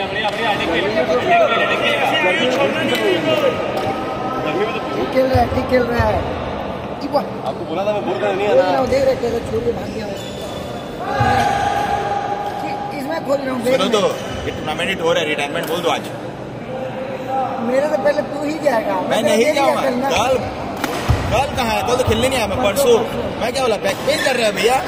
खेल रहा है। आपको बोला था मैं बोल रहा नहीं है ना। देख रहे थे छोड़ के भाग गया इसमें खोल रहा हूँ। सुनो तो ये टूर्नामेंट हो रहा है, रिटायरमेंट बोल दो आज। मेरे तो पहले तू ही जाएगा। मैं नहीं जाऊंगा। कल कहाँ है? कल तो खेलने नहीं आया मैं, परसों। मैं क्या बोला, बैक पेन कर रहा है भैया।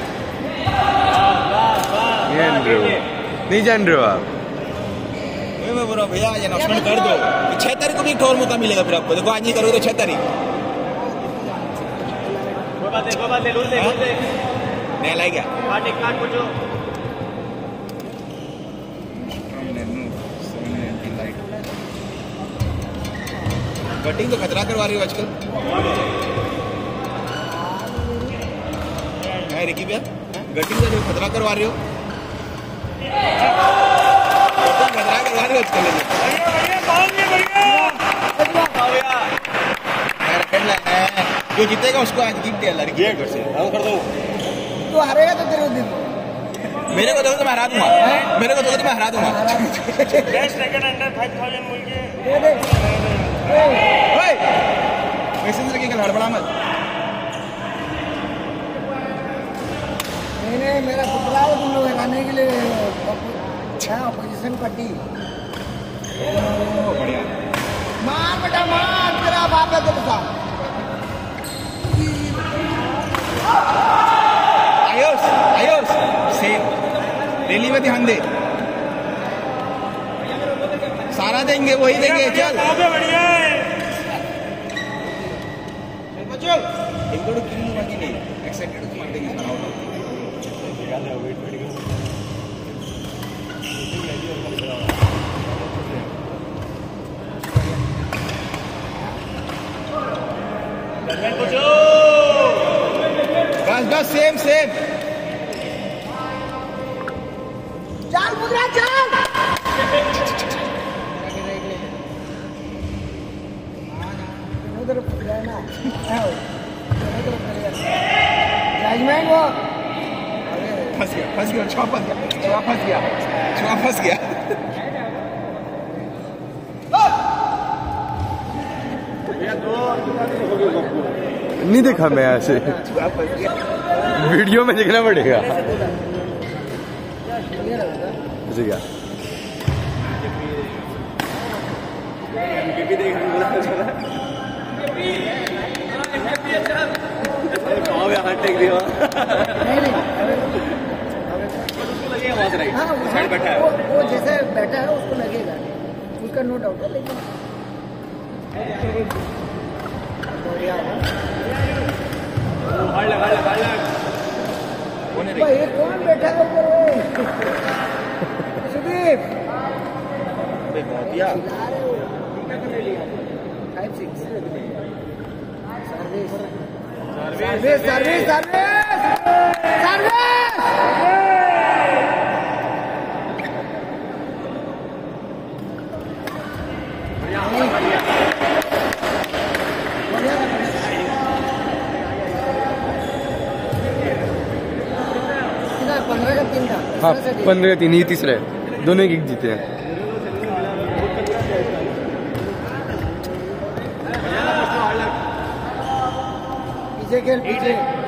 नहीं जान रहे हो आप? मैं बोल रहा हूँ भैया आज अनाउंसमेंट कर दो। 6 तारीख को भी एक और मौका मिलेगा फिर आपको। देखो आज नहीं करोगे तो 6 तारीख नया लाई गया। कटिंग तो खतरा करवा रही हो आजकल। है रिकी भैया, कटिंग का जो खतरा करवा रही हो। खतरा करवा रही हो आजकल। जो जीतेगा उसको आज गिफ्ट दिया लड़की घर से। कर दो। तो हारेगा तो तेरे दिन मेरे को दोगे तो मैं हरा दूंगा। मेरे को दोगे तो मैं हरा दूंगा। लड़की का हड़बड़ा मत। नहीं मेरा पुतला है तुम लोग लगाने के लिए। अपोजिशन पार्टी बढ़िया मार बेटा मार, तेरा बाप है तेरे साथ। आयुष सेम रैली में ध्यान दे। सारा देंगे वही देंगे। चल एक दो किल बाकी नहीं। एक्साइटेड तो मार देंगे सारा। बस सेम चल मुद्रा चल। उधर ना जजमेंट वो फंस गया छुआ फंस गया। नहीं देखा मैं ऐसे। वीडियो में देखना पड़ेगा। जी क्या वो जैसे बैठा है उसको लगेगा, उसका नो डाउट है। लेकिन ये कौन बैठा है ऊपर? सुदीप 5-6 सर्विस। हाँ 15-3 ही तीसरे दोनों किक जीते हैं। पीछे खेल पीछे।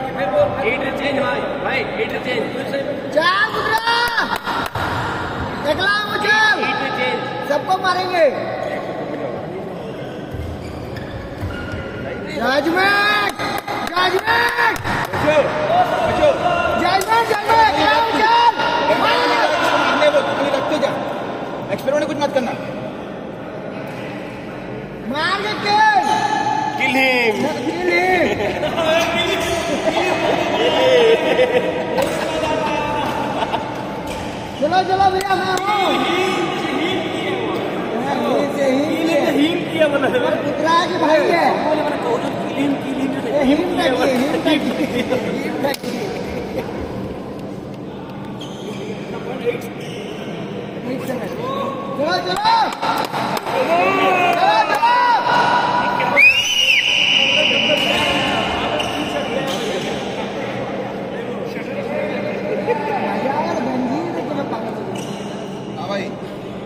चार मुद्रा अगला मुचल सबको मारेंगे। जजमेंट एक्सपेरिमेंट कुछ मत करना। मार के किल हिम। चलो भैया मैं हूँ। हिम किया मतलब पुतला के भाई है। हिम चलो हाँ भाई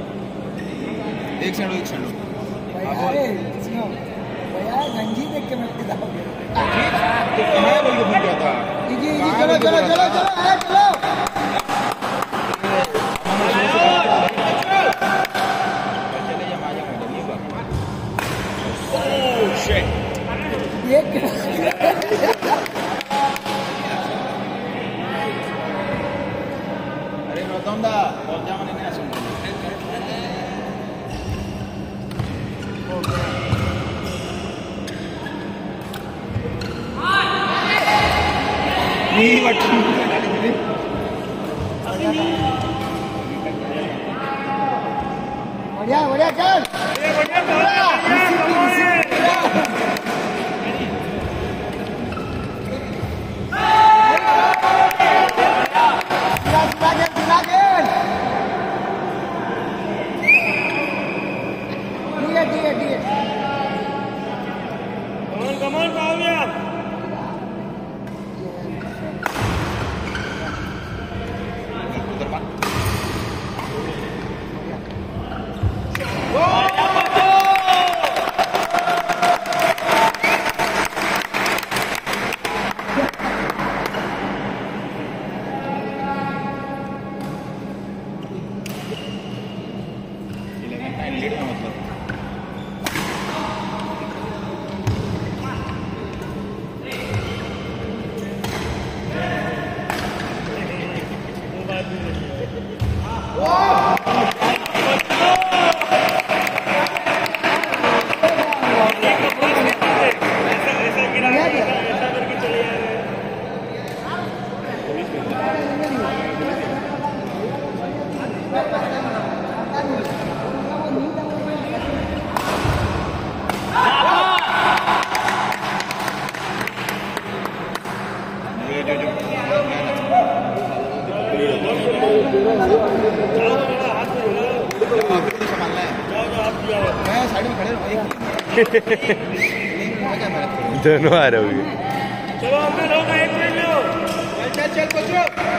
एक सेकंड अरे सुनो भैया गंजी देख के मैं फिदा हो गया। तो कहाँ बोल के फोन किया था? जी चलो चलो चलो चलो चलो अरे रोतोंदा बहुत जाम नहीं ना सुन नहीं बट बढ़िया बढ़िया चल कमल पाऊया मैं साइड में खड़े रहूँ दोनों आ रहे होंगे। चलो अंदर होगा एक मिनट लो चल चल चल